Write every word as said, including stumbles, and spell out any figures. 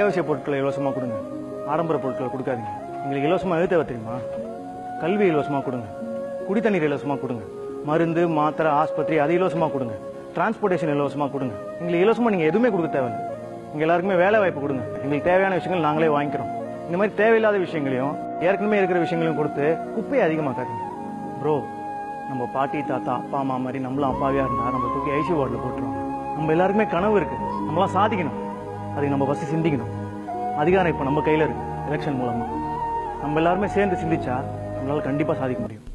அத்தியாவசிய பொருட்களை இலவசமாக கொடுங்க. ஆடம்பர பொருட்களை கொடுக்காதீங்க. எங்களுக்கு இலவசமாக எது தேவை தெரியுமா? கல்வி இலவசமாக கொடுங்க, குடித்தண்ணீர் இலவசமாக கொடுங்க, மருந்து மாத்திரை ஆஸ்பத்திரி அது இலவசமாக கொடுங்க, டிரான்ஸ்போர்டேஷன் இலவசமாக கொடுங்க. எங்களுக்கு இலவசமாக நீங்கள் எதுவுமே கொடுக்க தேவையில்லை. எங்கள் எல்லாருக்குமே வேலை வாய்ப்பு கொடுங்க. எங்களுக்கு தேவையான விஷயங்கள் நாங்களே வாங்கிக்கிறோம். இந்த மாதிரி தேவையில்லாத விஷயங்களையும் ஏற்கனவே இருக்கிற விஷயங்களையும் கொடுத்து குப்பையை அதிகமாக்காதீங்க. ப்ரோ, நம்ம பாட்டி தாத்தா அப்பா அம்மா மாதிரி நம்மளும் அப்பாவியா இருந்தா நம்ம தூக்கி ஐசி வார்டில் போட்டுருவாங்க. நம்ம எல்லாருக்குமே கனவு இருக்கு, நம்மளாம் சாதிக்கணும். அதுக்கு நம்ம ஃபர்ஸ்ட் சிந்திக்கணும். அதிகாரம் இப்போ நம்ம கையில் இருக்கு. எலெக்ஷன் மூலமா நம்ம எல்லாருமே சேர்ந்து சிந்திச்சா நம்மளால கண்டிப்பா சாதிக்க முடியும்.